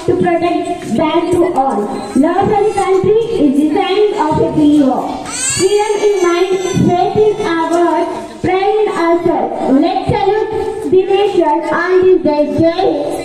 to protect back to all. Love for the country is the sign of a hero. Freedom in mind, faith in our words, pride in ourselves. Let's salute the nation on this day. Jai Hind.